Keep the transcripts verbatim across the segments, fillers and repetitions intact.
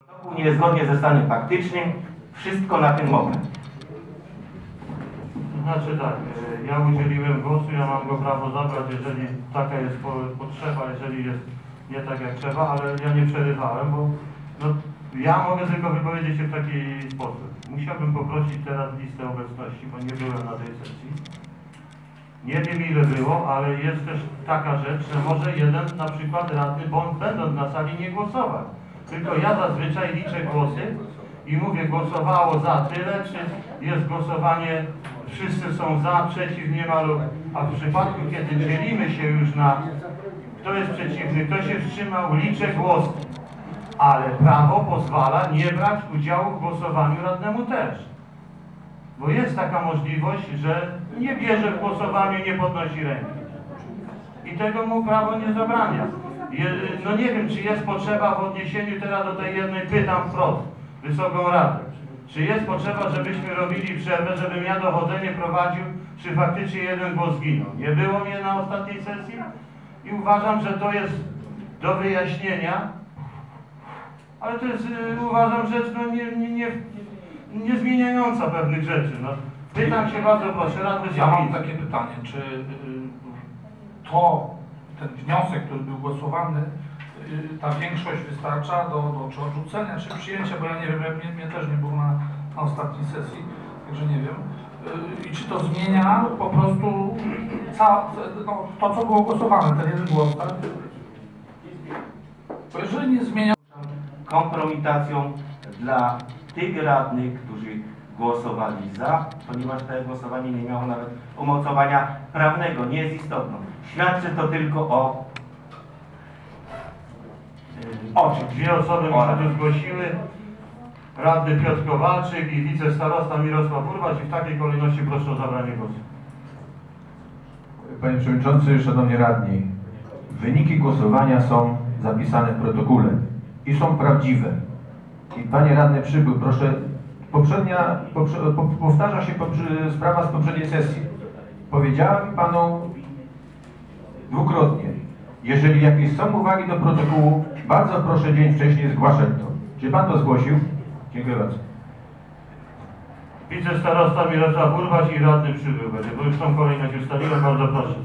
Niezgodnie ze stanem faktycznym, wszystko na ten moment. Znaczy tak, ja udzieliłem głosu, ja mam go prawo zabrać, jeżeli taka jest potrzeba, jeżeli jest nie tak jak trzeba, ale ja nie przerywałem, bo no, ja mogę tylko wypowiedzieć się w taki sposób. Musiałbym poprosić teraz listę obecności, bo nie byłem na tej sesji. Nie wiem ile było, ale jest też taka rzecz, że może jeden na przykład radny, bądź będąc na sali, nie głosować. Tylko ja zazwyczaj liczę głosy i mówię, głosowało za tyle, czy jest głosowanie, wszyscy są za, przeciw, nie ma lub... A w przypadku, kiedy dzielimy się już na kto jest przeciwny, kto się wstrzymał, liczę głosy. Ale prawo pozwala nie brać udziału w głosowaniu radnemu też. Bo jest taka możliwość, że nie bierze w głosowaniu, nie podnosi ręki. I tego mu prawo nie zabrania. No nie wiem, czy jest potrzeba w odniesieniu teraz do tej jednej, pytam wprost, Wysoką Radę. Czy jest potrzeba, żebyśmy robili przerwę, żebym ja dochodzenie prowadził, czy faktycznie jeden głos zginął? Nie było mnie na ostatniej sesji i uważam, że to jest do wyjaśnienia, ale to jest, uważam, rzecz no, nie, nie, nie, nie zmieniająca pewnych rzeczy. No. Pytam się bardzo proszę, radny. Ja mam takie pytanie, czy to, ten wniosek, który był głosowany, ta większość wystarcza do, do czy odrzucenia, czy przyjęcia, bo ja nie wiem, mnie, mnie też nie było na, na ostatniej sesji, także nie wiem. I czy to zmienia po prostu ca, no, to, co było głosowane, ten jeden głos, tak? Bo jeżeli nie zmienia... Kompromitacją dla tych radnych, którzy głosowali za, ponieważ to głosowanie nie miało nawet umocowania prawnego, nie jest istotne. Świadczy to tylko o O, dwie osoby mi się tu zgłosiły, radny Piotr Kowalczyk i wicestarosta Mirosław Urwać i w takiej kolejności proszę o zabranie głosu. Panie Przewodniczący, Szanowni Radni, wyniki głosowania są zapisane w protokole i są prawdziwe. I Panie Radny Przybył, proszę, poprzednia, poprze, po, powtarza się poprze, sprawa z poprzedniej sesji. Powiedziałem Panu dwukrotnie, jeżeli jakieś są uwagi do protokołu, bardzo proszę dzień wcześniej zgłaszać to. Czy Pan to zgłosił? Dziękuję bardzo. Wicestarosta Mirosław Urwać i radny Przybył będzie, bo już tą kolejność ustaliłem, bardzo proszę.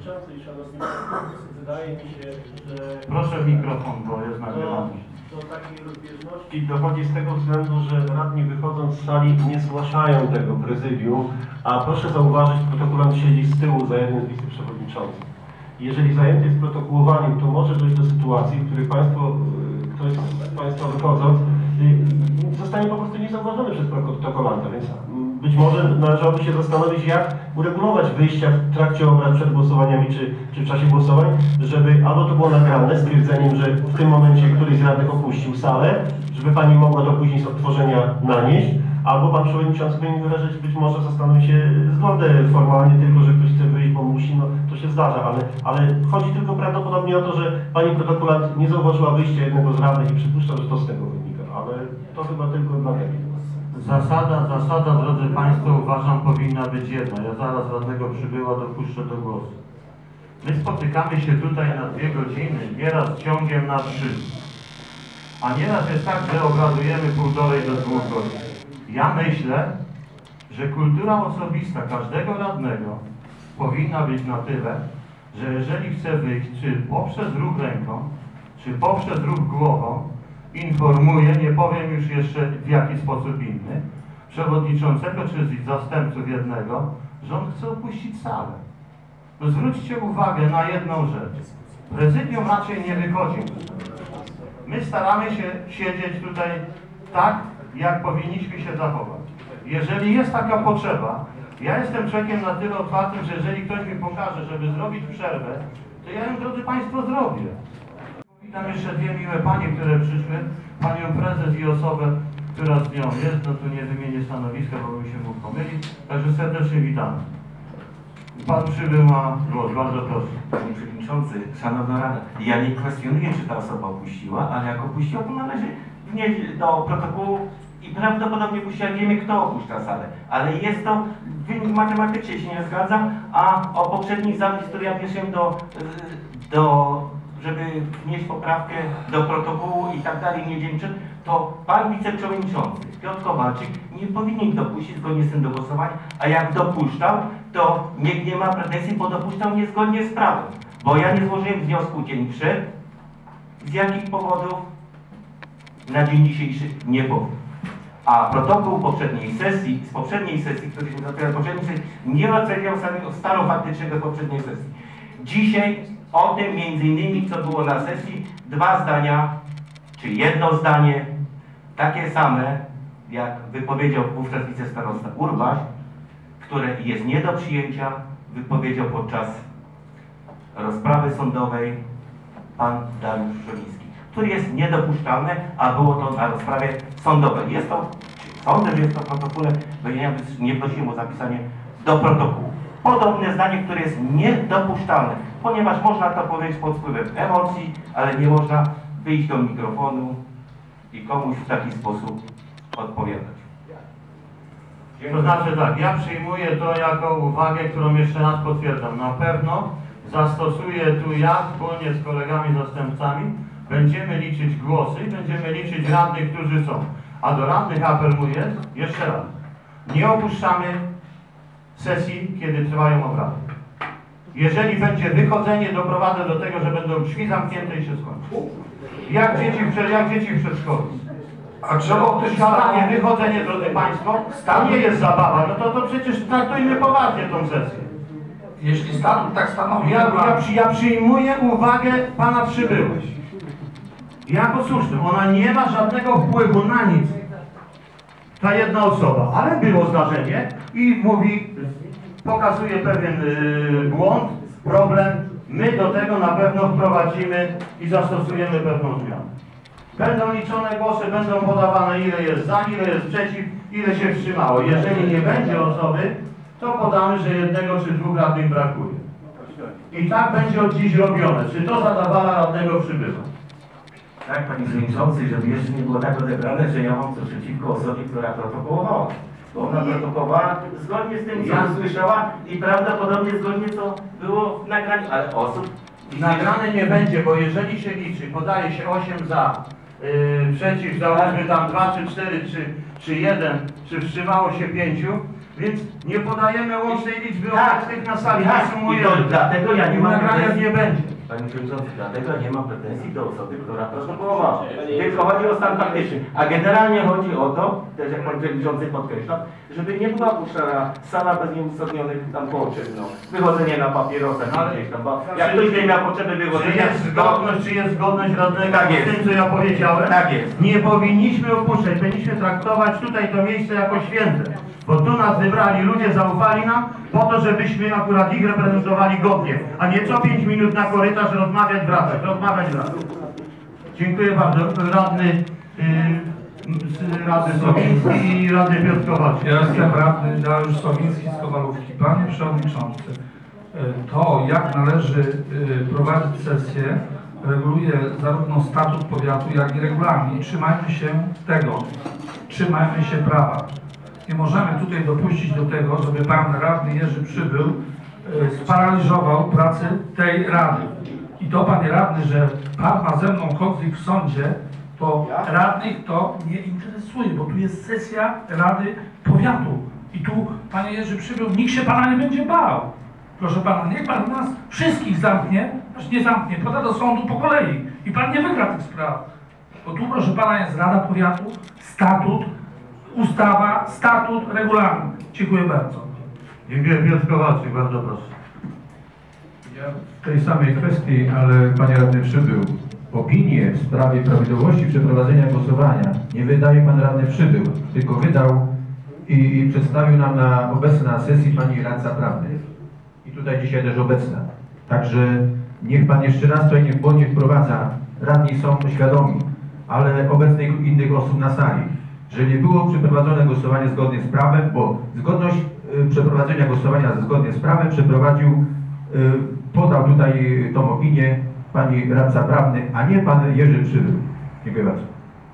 Wydaje mi się, że... Proszę mikrofon, bo jest nagrywany. Do takiej rozbieżności dochodzi z tego względu, że radni wychodząc z sali nie zgłaszają tego prezydium, a proszę zauważyć, protokolant siedzi z tyłu za jednym z wiceprzewodniczących. Jeżeli zajęty jest protokołowaniem, to może dojść do sytuacji, w której państwo, ktoś z Państwa wychodząc, zostanie po prostu niezauważony przez protokolanta, więc być może należałoby się zastanowić, jak uregulować wyjścia w trakcie obrad przed głosowaniami, czy, czy w czasie głosowań, żeby albo to było nagrane stwierdzeniem, że w tym momencie któryś z radnych opuścił salę, żeby Pani mogła to później z odtworzenia nanieść, albo Pan Przewodniczący powinien wyrazić być może zastanowić się zgodę formalnie, tylko że ktoś chce wyjść, bo musi, no to się zdarza, ale, ale chodzi tylko prawdopodobnie o to, że Pani protokolant nie zauważyła wyjścia jednego z radnych i przypuszczam, że to z tego wynika, ale to chyba tylko dla tego. Zasada, zasada, drodzy Państwo, uważam, powinna być jedna. Ja zaraz radnego Przybyła dopuszczę do głosu. My spotykamy się tutaj na dwie godziny, nieraz ciągiem na trzy. A nieraz jest tak, że obradujemy półtorej do dwóch godzin. Ja myślę, że kultura osobista każdego radnego powinna być na tyle, że jeżeli chce wyjść, czy poprzez ruch ręką, czy poprzez ruch głową, informuje, nie powiem już jeszcze w jaki sposób inny, przewodniczącego czy zastępców jednego, że on chce opuścić salę. No zwróćcie uwagę na jedną rzecz. Prezydium raczej nie wychodzi. My staramy się siedzieć tutaj tak, jak powinniśmy się zachować. Jeżeli jest taka potrzeba, ja jestem człowiekiem na tyle otwartym, że jeżeli ktoś mi pokaże, żeby zrobić przerwę, to ja ją, drodzy Państwo, zrobię. Witam jeszcze dwie miłe panie, które przyszły, panią prezes i osobę, która z nią jest, no tu nie wymienię stanowiska, bo bym się mógł pomylić, także serdecznie witamy. Pan Przybył ma głos, bardzo proszę. Panie Przewodniczący, Szanowna Rada, ja nie kwestionuję, czy ta osoba opuściła, ale jak opuściła, to należy wnieść do protokołu i prawdopodobnie puściła, wiemy kto opuszcza salę, ale jest to wynik matematyczny, się nie zgadzam, a o poprzedni zapis, który ja wniosłem do, do żeby wnieść poprawkę do protokołu i tak dalej, nie dzięczy, to pan wiceprzewodniczący Piotr Kowalczyk nie powinien dopuścić zgodnie z tym do głosowania, a jak dopuszczał, to nikt nie ma pretensji, bo dopuszczał niezgodnie z prawem. Bo ja nie złożyłem wniosku dzień przed, z jakich powodów na dzień dzisiejszy nie powiem. A protokół poprzedniej sesji, z poprzedniej sesji, który się zapisał poprzedniej sesji, nie oceniał stanu faktycznego poprzedniej sesji. Dzisiaj o tym między innymi, co było na sesji, dwa zdania, czy jedno zdanie, takie same, jak wypowiedział wówczas wicestarosta Urbaś, które jest nie do przyjęcia, wypowiedział podczas rozprawy sądowej pan Dariusz Szoliński, który jest niedopuszczalny, a było to na rozprawie sądowej. Jest to, sądzę, że jest to w protokole, bo ja nie prosiłem o zapisanie do protokołu. Podobne zdanie, które jest niedopuszczalne, ponieważ można to powiedzieć pod wpływem emocji, ale nie można wyjść do mikrofonu i komuś w taki sposób odpowiadać. To znaczy tak, ja przyjmuję to jako uwagę, którą jeszcze raz potwierdzam. Na pewno zastosuję tu ja wspólnie z kolegami zastępcami. Będziemy liczyć głosy i będziemy liczyć radnych, którzy są. A do radnych apeluję jeszcze raz. Nie opuszczamy sesji, kiedy trwają obrady. Jeżeli będzie wychodzenie, doprowadzę do tego, że będą drzwi zamknięte i się skończy. Jak dzieci w, jak dzieci w przedszkolu. A czy No bo szalanie wychodzenie, drodzy Państwo, to nie jest zabawa. No to, to przecież traktujmy poważnie tą sesję. jeśli statut tak stanowi, Ja, ja, przy, ja przyjmuję uwagę Pana przybyłość. Jako słuszny. Ona nie ma żadnego wpływu na nic. Ta jedna osoba. Ale było zdarzenie i mówi, pokazuje pewien yy, błąd, problem. My do tego na pewno wprowadzimy i zastosujemy pewną zmianę. Będą liczone głosy, będą podawane, ile jest za, ile jest przeciw, ile się wstrzymało. Jeżeli nie będzie osoby, to podamy, że jednego czy dwóch radnych brakuje. I tak będzie od dziś robione. Czy to zadawala radnego przybywa? Tak, Panie Przewodniczący, żeby jeszcze nie było tak odebrane, że ja mam coś przeciwko osobie, która protokołowała. Bo ona protokołowała zgodnie z tym, co Ja- usłyszała i prawdopodobnie zgodnie, co było w nagraniu, ale osób... Nagrane nie będzie, bo jeżeli się liczy, podaje się osiem za, yy, przeciw, załóżmy tam dwa, czy cztery, czy, czy jeden, czy wstrzymało się pięciu, więc nie podajemy łącznej liczby Tak, obecnych na sali, tak, nie i sumujemy. to dlatego ja nie I w mam nagraniach pretensji. nie będzie. Panie Przewodniczący, dlatego nie mam pretensji do osoby, która protokołowała. Tylko chodzi o stan faktyczny. A generalnie chodzi o to, też jak Pan Przewodniczący podkreśla, żeby nie była puszczana sala bez nieuzasadnionych tam potrzeb, no. Wychodzenie na papierosach Ale- gdzieś tam, bo jak ktoś nie miał potrzeby Czy wychodzenia, jest to... zgodność, czy jest zgodność radnego Tak z jest. tym, co ja powiedziałem? Tak jest. Nie powinniśmy opuszczać, powinniśmy traktować tutaj to miejsce jako święte. Bo tu nas wybrali ludzie, zaufali nam po to, żebyśmy akurat ich reprezentowali godnie, a nie co pięć minut na korytarz rozmawiać, wracać, rozmawiać, wracać. Dziękuję bardzo. Radny, yy, radny Sowiński i radny Piotr Kowalczyk. Ja jestem radny Dariusz Sowiński z Kowalówki. Panie Przewodniczący, e, to jak należy e, prowadzić sesję reguluje zarówno statut powiatu, jak i regulamin. Trzymajmy się tego, trzymajmy się prawa. Nie możemy tutaj dopuścić do tego, żeby pan radny Jerzy Przybył e, sparaliżował pracę tej rady. I to, panie radny, że pan ma ze mną konflikt w sądzie, to radnych to nie interesuje, bo tu jest sesja Rady Powiatu. I tu, panie Jerzy Przybył, nikt się pana nie będzie bał. Proszę pana, niech pan nas wszystkich zamknie, znaczy nie zamknie, poda do sądu po kolei. I pan nie wygra tych spraw. Bo tu, proszę pana, jest Rada Powiatu, statut, ustawa, statut, regulamin. Dziękuję bardzo. Dziękuję. Piotr Kowalczyk, bardzo proszę. Ja w tej samej kwestii, ale Panie Radny Przybył, opinię w sprawie prawidłowości przeprowadzenia głosowania nie wydaje Pan Radny Przybył, tylko wydał i, i przedstawił nam na obecnej na sesji Pani Radca Prawny. I tutaj dzisiaj też obecna. Także niech Pan jeszcze raz tutaj niech błędnie wprowadza, radni są świadomi, ale obecnych innych osób na sali, że nie było przeprowadzone głosowanie zgodnie z prawem, bo zgodność y, przeprowadzenia głosowania zgodnie z prawem przeprowadził, y, podał tutaj tą opinię Pani Radca Prawny, a nie Pan Jerzy Przybył. Dziękuję bardzo.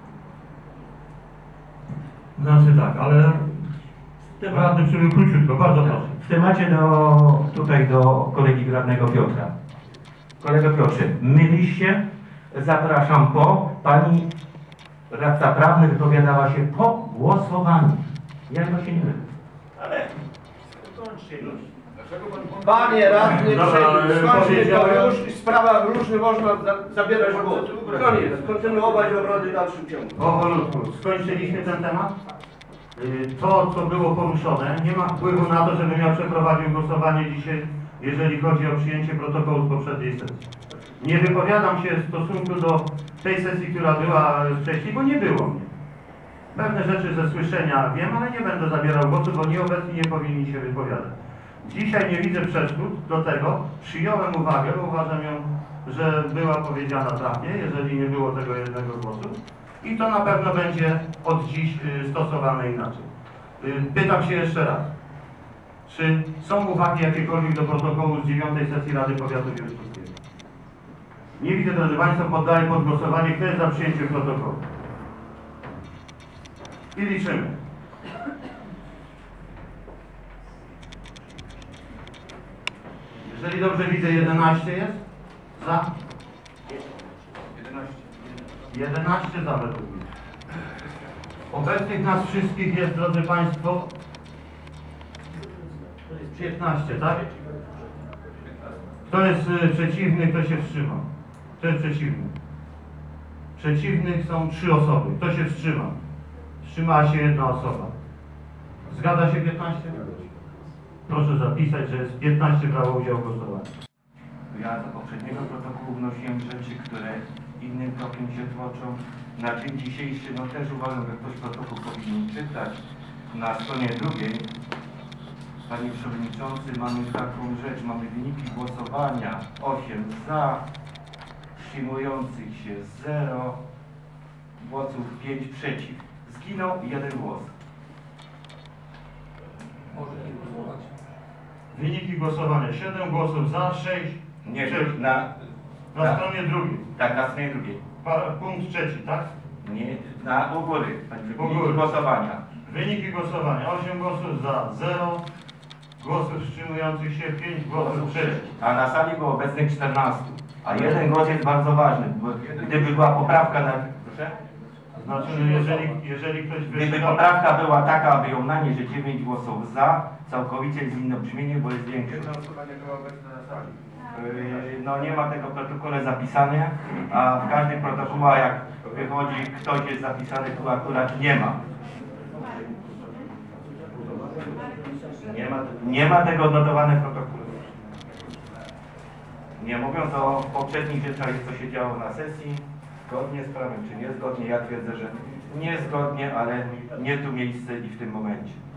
Znaczy tak, ale radny Przybył króciutko, bardzo proszę. W temacie do, tutaj do kolegi radnego Piotra. Kolega Piotrze, mylisz się, zapraszam po, pani radca prawny wypowiadała się po głosowaniu. Ja chyba się nie wiem. Ale kończcie już. Panie radny, Dobra, ale skończmy to powiedziałem- już i w sprawach różnych można za, zabierać głos. Koniec, kontynuować obrady w dalszym ciągu. Powolutku, skończyliśmy ten temat. Y, To, co było poruszone, nie ma wpływu na to, żebym ja przeprowadził głosowanie dzisiaj, jeżeli chodzi o przyjęcie protokołu z poprzedniej sesji. Nie wypowiadam się w stosunku do tej sesji, która była wcześniej, bo nie było mnie. Pewne rzeczy ze słyszenia wiem, ale nie będę zabierał głosu, bo nieobecni nie powinni się wypowiadać. Dzisiaj nie widzę przeszkód do tego. Przyjąłem uwagę, bo uważam ją, że była powiedziana trafnie, jeżeli nie było tego jednego głosu. I to na pewno będzie od dziś y, stosowane inaczej. Y, Pytam się jeszcze raz. Czy są uwagi jakiekolwiek do protokołu z dziewiątej sesji Rady Powiatu Bielsko-Białego? Nie widzę, drodzy Państwo, poddaję pod głosowanie. Kto jest za przyjęciem protokołu? I liczymy. Jeżeli dobrze widzę, jedenaście jest? Za? jedenaście za według mnie. Obecnych nas wszystkich jest, drodzy Państwo, piętnaście, tak? Kto jest y, przeciwny, kto się wstrzyma? Kto jest przeciwny? Przeciwnych są trzy osoby. Kto się wstrzyma? Wstrzymała się jedna osoba. Zgadza się piętnaście? Proszę zapisać, że jest piętnaście brało udział w głosowaniu. Ja do poprzedniego protokołu wnosiłem rzeczy, które innym tokiem się tłoczą. Na dzień dzisiejszy, no też uważam, że ktoś protokół powinien czytać. Na stronie drugiej, Panie Przewodniczący, mamy taką rzecz, mamy wyniki głosowania. osiem za, wstrzymujących się zero, głosów pięć przeciw. Zginął jeden głos. Może nie głosować. Wyniki głosowania. siedem głosów za, sześć Nie, przeciw. na, Na na, stronie drugiej. tak, na stronie drugiej. Pa- Punkt trzeci, tak? Nie, na u góry, Panie U Przewodniczący, góry. głosowania. Wyniki głosowania. osiem głosów za, zero głosów wstrzymujących się, pięć głosów przeciw. A na sali było obecnych czternastu. A jeden głos jest bardzo ważny, bo gdyby była poprawka na... Proszę? Znaczy, jeżeli, jeżeli ktoś Gdyby wyszedł... poprawka była taka, aby ją na nie, że dziewięć głosów za, całkowicie z innym brzmieniem, bo jest większe. Jedna osoba nie była obecna na sali. Yy, No nie ma tego w protokole zapisane, a w każdym protokole jak wychodzi ktoś jest zapisany, tu akurat nie ma. Nie ma, nie ma tego odnotowane w protokole. Nie mówiąc o poprzednich rzeczach, co się działo na sesji, zgodnie z prawem czy niezgodnie, ja twierdzę, że niezgodnie, ale nie tu miejsce i w tym momencie.